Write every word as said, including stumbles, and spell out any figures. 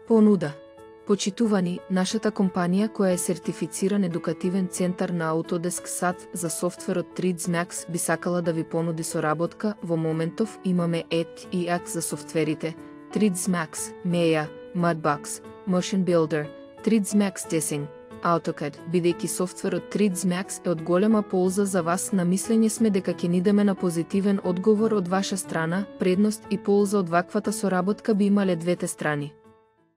Понуда. Почитувани, нашата компанија која е сертифициран едукативен центар на Autodesk САД за софтверот три ди Max би сакала да ви понуди соработка. Во моментов имаме и ти икс за софтверите три ди Max, Maya, Mudbox, Motion Builder, три ди Max Design, AutoCAD, бидејќи софтверот три ди Max е од голема полза за вас. На мислење сме дека ќе нидеме на позитивен одговор од ваша страна. Предност и полза од ваквата соработка би имале двете страни.